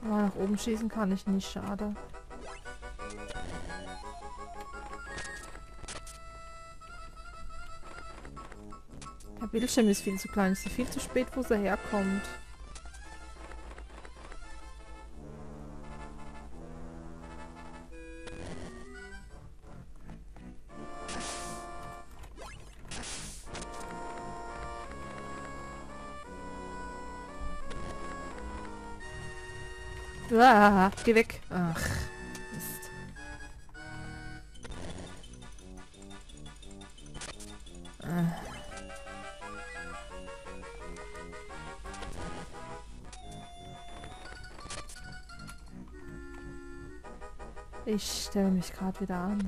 Aber nach oben schießen kann ich nicht, schade. Der Bildschirm ist viel zu klein. Ich sehe viel zu spät, wo sie herkommt. Ah, geh weg. Ach, Mist. Ich stelle mich gerade wieder an.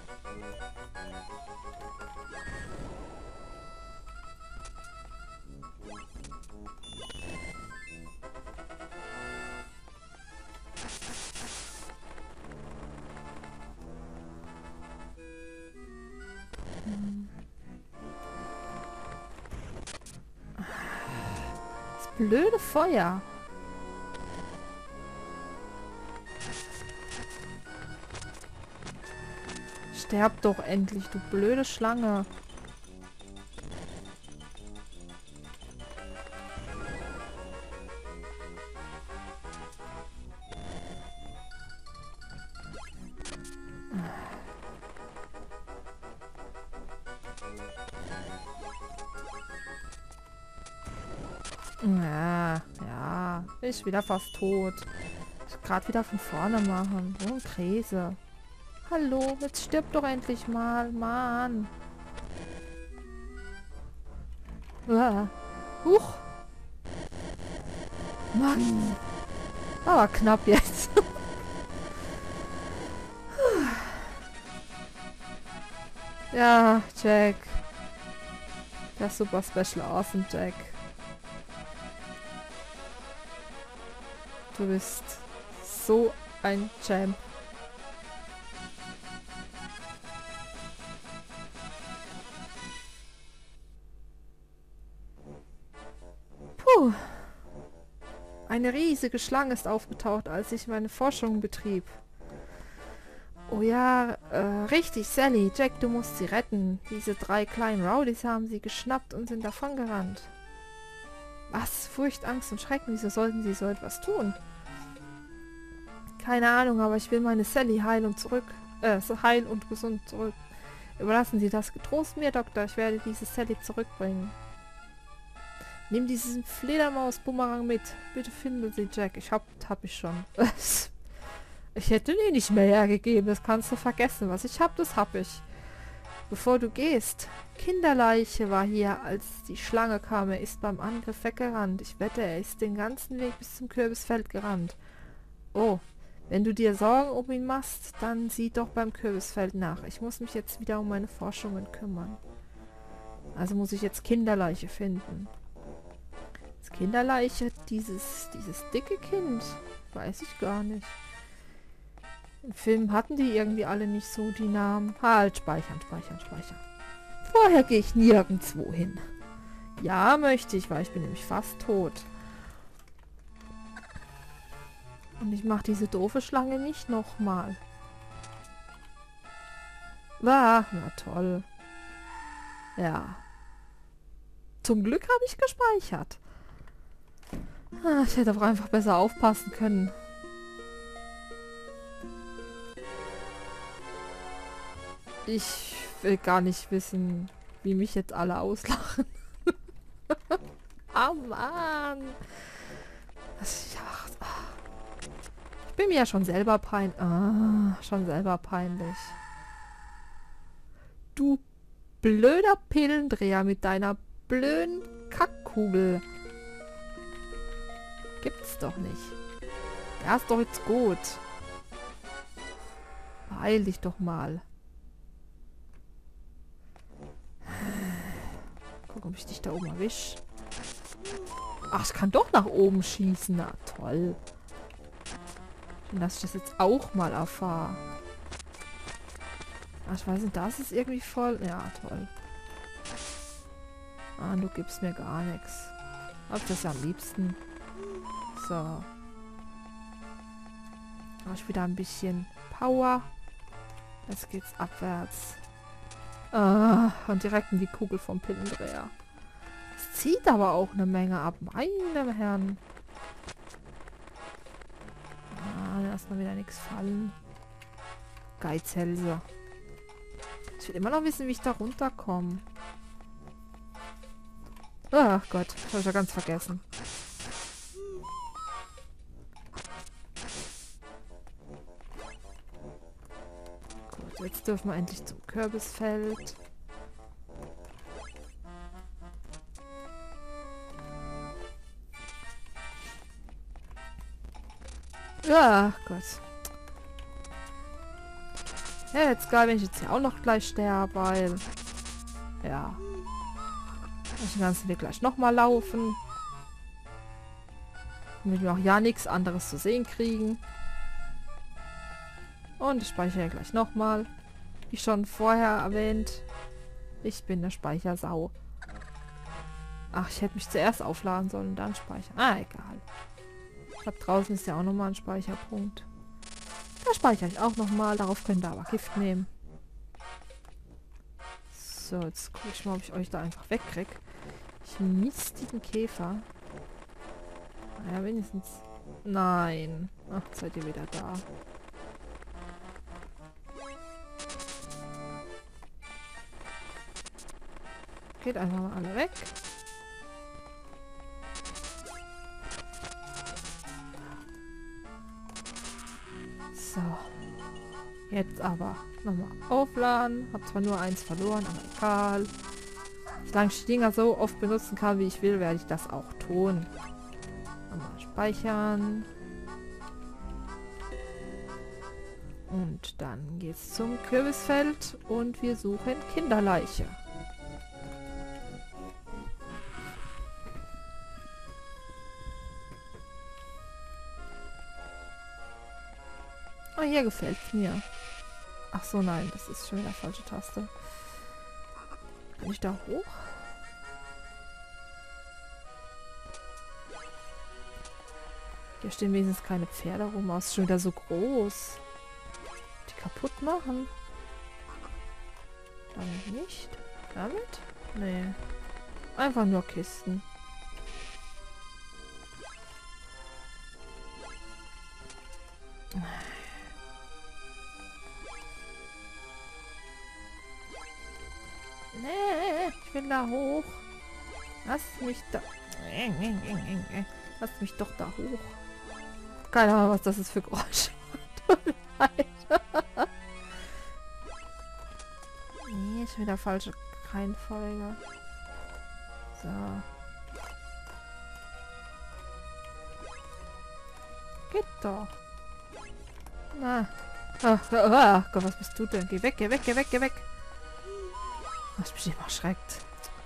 Das blöde Feuer. Sterb doch endlich, du blöde Schlange. Ja, ich wieder fast tot. Ich gerade wieder von vorne machen. So ein Käse. Hallo, jetzt stirb doch endlich mal, Mann. Huch. Mann. Aber knapp jetzt. Ja, Jack. Der Super Special Awesome Jack. Du bist so ein Champ. Puh. Eine riesige Schlange ist aufgetaucht, als ich meine Forschung betrieb. Oh ja, richtig, Sally. Jack, du musst sie retten. Diese 3 kleinen Rowdies haben sie geschnappt und sind davongerannt. Was? Furcht, Angst und Schrecken. Wieso sollten sie so etwas tun? Keine Ahnung, aber ich will meine Sally heil und heil und gesund zurück. Überlassen Sie das getrost mir, Doktor. Ich werde diese Sally zurückbringen. Nimm diesen Fledermaus-Bumerang mit. Bitte finde sie, Jack. Hab ich schon. Ich hätte ihn nicht mehr hergegeben. Das kannst du vergessen. Was ich hab, das hab ich. Bevor du gehst. Kinderleiche war hier, als die Schlange kam. Er ist beim Angriff weggerannt. Ich wette, er ist den ganzen Weg bis zum Kürbisfeld gerannt. Oh, wenn du dir Sorgen um ihn machst, dann sieh doch beim Kürbisfeld nach. Ich muss mich jetzt wieder um meine Forschungen kümmern. Also muss ich jetzt Kinderleiche finden. Das Kinderleiche, dieses dicke Kind, weiß ich gar nicht. Im Film hatten die irgendwie alle nicht so die Namen. Halt, speichern. Vorher gehe ich nirgendwo hin. Ja, möchte ich, weil ich bin nämlich fast tot. Und ich mache diese doofe Schlange nicht nochmal. Na toll. Ja. Zum Glück habe ich gespeichert. Ich hätte auch einfach besser aufpassen können. Ich will gar nicht wissen, wie mich jetzt alle auslachen. Oh Mann. Ich bin mir ja schon selber peinlich. Schon selber peinlich. Du blöder Pillendreher mit deiner blöden Kackkugel. Gibt's doch nicht. Ja, ist doch jetzt gut. Beeil dich doch mal. Guck, ob ich dich da oben erwische. Ach, ich kann doch nach oben schießen. Na, toll. Schön, dass ich das jetzt auch mal erfahre. Ach, ich weiß nicht, das ist irgendwie voll... Ja, toll. Ah, du gibst mir gar nichts. Hab das ja am liebsten. So. Habe ich wieder ein bisschen Power. Jetzt geht's abwärts. Ah, und direkt in die Kugel vom Pillendreher. Es zieht aber auch eine Menge ab. Meine Herren. Ah, lass mal wieder nichts fallen. Geizhälse. Ich will immer noch wissen, wie ich da runterkomme. Ach Gott, das habe ich ja ganz vergessen. Gut, jetzt dürfen wir endlich zum Kürbisfeld. Ach Gott. Ja, jetzt geil, wenn ich jetzt hier auch noch gleich sterbe, weil... Ja. Ich den ganzen Weg gleich nochmal laufen. Damit wir auch ja nichts anderes zu sehen kriegen. Und ich speichere gleich nochmal. Wie schon vorher erwähnt, ich bin eine Speichersau. Ach, ich hätte mich zuerst aufladen sollen und dann speichern. Ah, egal. Ich glaube, draußen ist ja auch nochmal ein Speicherpunkt. Da speichere ich auch nochmal. Darauf könnt ihr aber Gift nehmen. So, jetzt gucke ich mal, ob ich euch da einfach wegkriege. Ich mistigen Käfer. Naja, wenigstens... Nein. Ach, seid ihr wieder da. Geht einfach mal alle weg. So. Jetzt aber nochmal aufladen. Hab zwar nur eins verloren, aber egal. Solange ich die Dinger so oft benutzen kann, wie ich will, werde ich das auch tun. Nochmal speichern. Und dann geht's zum Kürbisfeld und wir suchen Kinderleiche. Oh, hier gefällt mir. Ach so, nein, das ist schon wieder falsche Taste. Kann ich da hoch? Hier stehen wenigstens keine Pferde rum. Das ist schon wieder so groß. Die kaputt machen? Damit nicht? Damit? Nee. Einfach nur Kisten. Nee, ich will da hoch. Lass mich da... Lass mich doch da hoch. Keine Ahnung, was das ist für Geräusche. Tut mir leid. Nee, ist wieder falsche Reihenfolge. So. Geht doch. Na. Ach Gott, was bist du denn? Geh weg, geh weg, geh weg, geh weg. Hast mich immer erschreckt.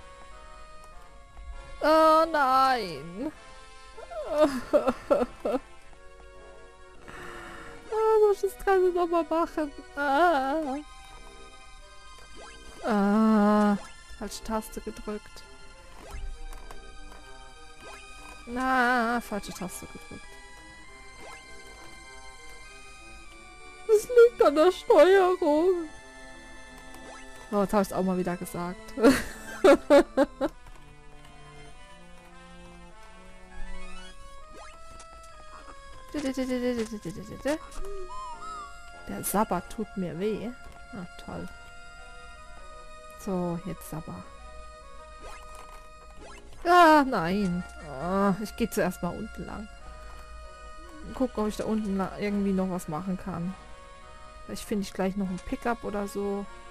Oh nein. Soll ich das Ganze nochmal machen? Falsche Taste gedrückt. Na, falsche Taste gedrückt. Es liegt an der Steuerung. Oh, jetzt habe ich es auch mal wieder gesagt. Der Sabber tut mir weh. Ah, toll. So, jetzt Sabber. Ah, nein. Oh, ich gehe zuerst mal unten lang. Gucken, ob ich da unten irgendwie noch was machen kann. Vielleicht finde ich gleich noch ein Pickup oder so.